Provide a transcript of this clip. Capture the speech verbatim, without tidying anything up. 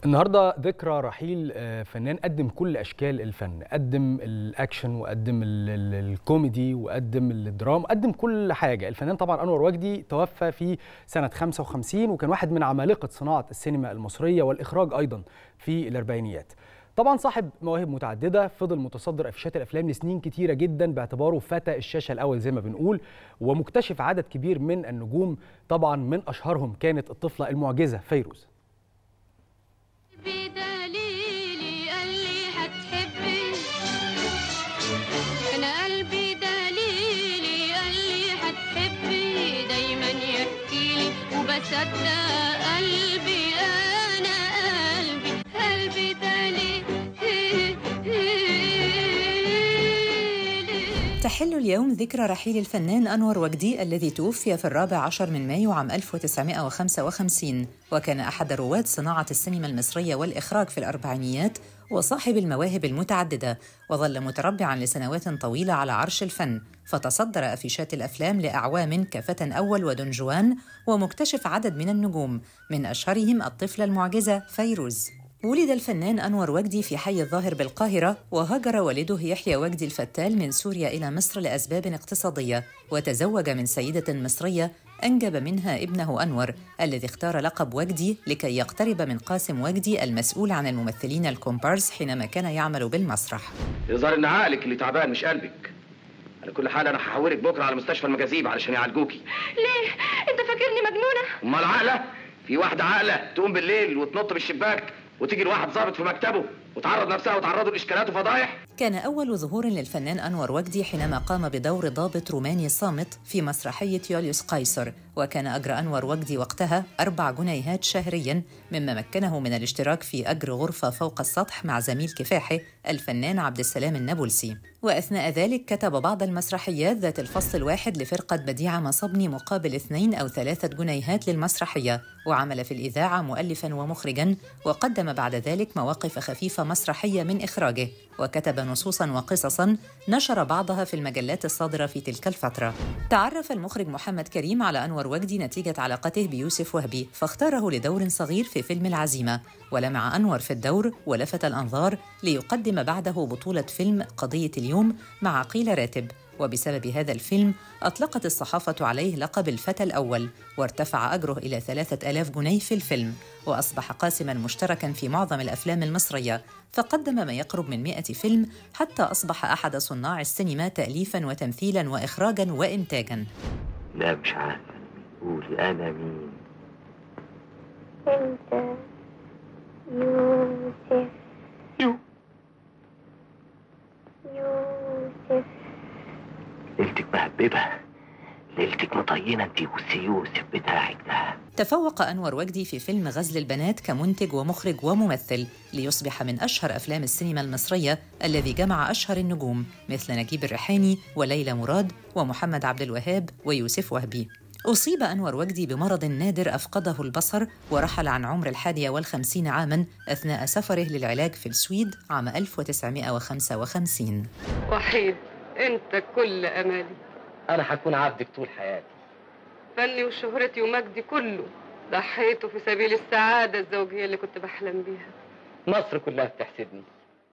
النهارده ذكرى رحيل آه، فنان قدم كل اشكال الفن، قدم الاكشن وقدم ال- ال- الكوميدي وقدم الدراما، قدم كل حاجه. الفنان طبعا انور وجدي توفى في سنه خمسة وخمسين، وكان واحد من عمالقه صناعه السينما المصريه والاخراج ايضا في الاربعينيات. طبعا صاحب مواهب متعدده، فضل متصدر افيشات الافلام لسنين كتيره جدا باعتباره فتى الشاشه الاول زي ما بنقول، ومكتشف عدد كبير من النجوم. طبعا من اشهرهم كانت الطفله المعجزه فيروز. بدليلي قال لي هتحبي، انا قلبي دليلي قال لي هتحبي، دايما يحكي لي وبصدق قلبي، انا قلبي قلبي دليلي. تحل اليوم ذكرى رحيل الفنان أنور وجدي الذي توفي في الرابع عشر من مايو عام ألف وتسعمائة وخمسة وخمسين، وكان أحد رواد صناعة السينما المصرية والإخراج في الأربعينيات وصاحب المواهب المتعددة، وظل متربعاً لسنوات طويلة على عرش الفن، فتصدر أفيشات الأفلام لأعوام كفتى أول ودون جوان، ومكتشف عدد من النجوم من أشهرهم الطفلة المعجزة فيروز. ولد الفنان أنور وجدي في حي الظاهر بالقاهرة، وهاجر والده يحيى وجدي الفتال من سوريا إلى مصر لأسباب اقتصادية، وتزوج من سيدة مصرية أنجب منها ابنه أنور الذي اختار لقب وجدي لكي يقترب من قاسم وجدي المسؤول عن الممثلين الكومبارس حينما كان يعمل بالمسرح. يظهر إن عقلك اللي تعبان مش قلبك. على كل حال أنا هحولك بكرة على مستشفى المجاذيب علشان يعالجوكي. ليه؟ انت فاكرني مجنونة؟ أمال عاقلة؟ في واحدة عاقلة تقوم بالليل وتنط من الشباك وتيجي لواحد ضابط في مكتبه وتعرض نفسها وتعرضه لإشكالات وفضايح؟ كان أول ظهور للفنان أنور وجدي حينما قام بدور ضابط روماني صامت في مسرحية يوليوس قيصر، وكان أجر أنور وجدي وقتها أربع جنيهات شهرياً، مما مكنه من الاشتراك في أجر غرفة فوق السطح مع زميل كفاحه الفنان عبد السلام النابلسي. وأثناء ذلك كتب بعض المسرحيات ذات الفصل الواحد لفرقة بديعة مصبني مقابل اثنين أو ثلاثة جنيهات للمسرحية، وعمل في الإذاعة مؤلفاً ومخرجاً، وقدم بعد ذلك مواقف خفيفة مسرحية من إخراجه، وكتب نصوصاً وقصصاً نشر بعضها في المجلات الصادرة في تلك الفترة. تعرف المخرج محمد كريم على أنور وجدي نتيجة علاقته بيوسف وهبي، فاختاره لدور صغير في فيلم العزيمة، ولمع أنور في الدور ولفت الأنظار ليقدم بعده بطولة فيلم قضية اليوم مع عقيل راتب، وبسبب هذا الفيلم أطلقت الصحافة عليه لقب الفتى الأول، وارتفع أجره إلى ثلاثة آلاف جنيه في الفيلم، وأصبح قاسماً مشتركاً في معظم الأفلام المصرية، فقدم ما يقرب من مئة فيلم حتى أصبح أحد صناع السينما تأليفاً وتمثيلاً وإخراجاً وإنتاجاً. لا مش عارفة. قولي أنا مين؟ أنت يوسف. يو يوسف. ليلتك مهببة، ليلتك مطينة انتي والسيوسف بتاعك ده. تفوق أنور وجدي في فيلم غزل البنات كمنتج ومخرج وممثل، ليصبح من أشهر أفلام السينما المصرية الذي جمع أشهر النجوم مثل نجيب الريحاني وليلى مراد ومحمد عبد الوهاب ويوسف وهبي. أصيب أنور وجدي بمرض نادر أفقده البصر، ورحل عن عمر الحادية والخمسين عاماً أثناء سفره للعلاج في السويد عام ألف وتسعمائة وخمسة وخمسين. وحيد انت كل امالي، أنا هكون عبدك طول حياتي. فني وشهرتي ومجدي كله ضحيته في سبيل السعادة الزوجية اللي كنت بحلم بيها. مصر كلها بتحسدني،